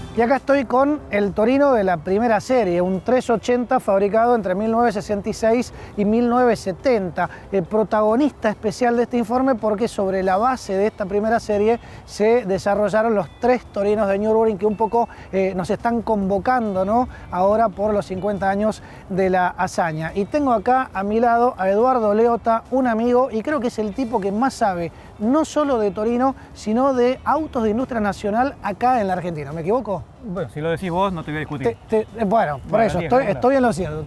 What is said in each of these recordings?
Y acá estoy con el Torino de la primera serie, un 380 fabricado entre 1966 y 1970. El protagonista especial de este informe porque sobre la base de esta primera serie se desarrollaron los 3 Torinos de Nürburgring que un poco nos están convocando, ¿no?, ahora por los 50 años de la hazaña. Y tengo acá a mi lado a Eduardo Leota, un amigo, y creo que es el tipo que más sabe, no solo de Torino, sino de autos de industria nacional acá en la Argentina. ¿Me equivoco? Bueno, si lo decís vos, no te voy a discutir. Bueno, por eso, estoy en lo cierto.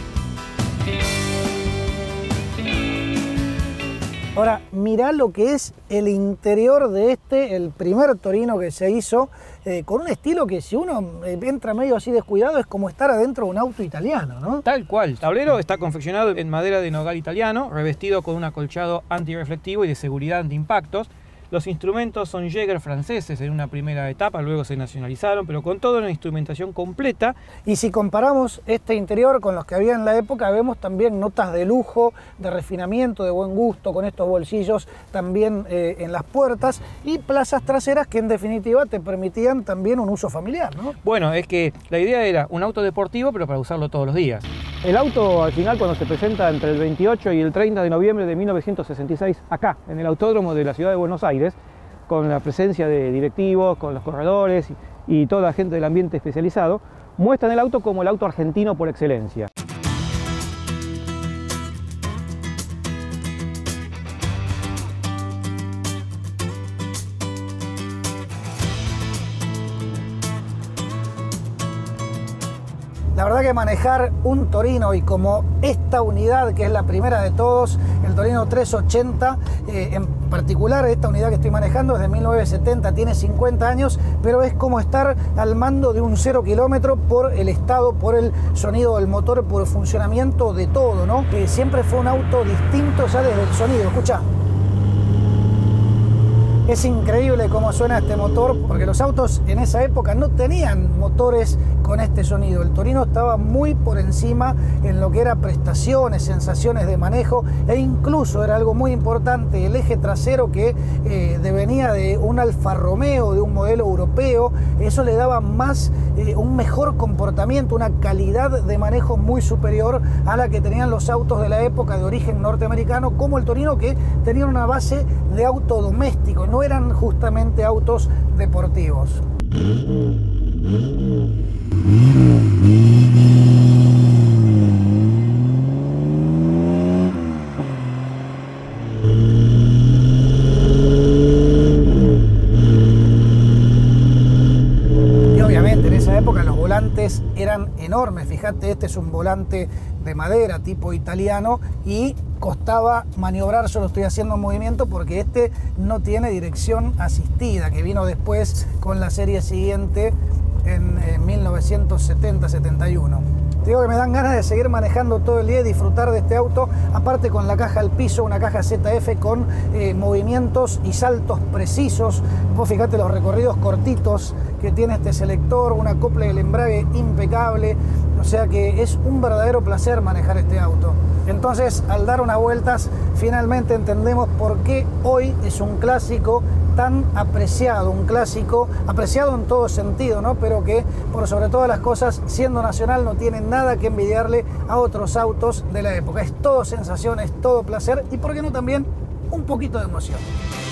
Ahora, mirá lo que es el interior de el primer Torino que se hizo, con un estilo que si uno entra medio así descuidado es como estar adentro de un auto italiano, ¿no? Tal cual. El tablero está confeccionado en madera de nogal italiano, revestido con un acolchado antirreflectivo y de seguridad antiimpactos. Los instrumentos son Jaeger franceses en una primera etapa, luego se nacionalizaron, pero con toda una instrumentación completa. Y si comparamos este interior con los que había en la época, vemos también notas de lujo, de refinamiento, de buen gusto, con estos bolsillos también en las puertas y plazas traseras que en definitiva te permitían también un uso familiar, ¿no? Bueno, es que la idea era un auto deportivo, pero para usarlo todos los días. El auto al final, cuando se presenta entre el 28 y el 30 de noviembre de 1966, acá, en el Autódromo de la Ciudad de Buenos Aires, con la presencia de directivos, con los corredores y toda la gente del ambiente especializado, muestran el auto como el auto argentino por excelencia. La verdad que manejar un Torino y como esta unidad que es la primera de todos, el Torino 380, en particular esta unidad que estoy manejando es de 1970, tiene 50 años, pero es como estar al mando de un 0 kilómetro por el estado, por el sonido del motor, por el funcionamiento de todo, ¿no? Que siempre fue un auto distinto ya desde el sonido. Escucha. Es increíble cómo suena este motor, porque los autos en esa época no tenían motores con este sonido. El Torino estaba muy por encima en lo que era prestaciones, sensaciones de manejo, e incluso era algo muy importante el eje trasero que devenía de un Alfa Romeo, de un modelo europeo. Eso le daba un mejor comportamiento, una calidad de manejo muy superior a la que tenían los autos de la época de origen norteamericano, como el Torino, que tenían una base de auto doméstico, no eran justamente autos deportivos. Y obviamente en esa época los volantes eran enormes. Fíjate, este es un volante de madera tipo italiano y costaba maniobrar. Yo lo estoy haciendo en movimiento porque este no tiene dirección asistida, que vino después con la serie siguiente en 1970-71. Digo que me dan ganas de seguir manejando todo el día y disfrutar de este auto, aparte con la caja al piso, una caja ZF con movimientos y saltos precisos. Vos fijate los recorridos cortitos que tiene este selector, un acople del embrague impecable, o sea que es un verdadero placer manejar este auto. Entonces, al dar unas vueltas, finalmente entendemos por qué hoy es un clásico tan apreciado, un clásico apreciado en todo sentido, ¿no? Pero que por sobre todas las cosas, siendo nacional, no tiene nada que envidiarle a otros autos de la época. Es todo sensación, es todo placer y, ¿por qué no también, un poquito de emoción?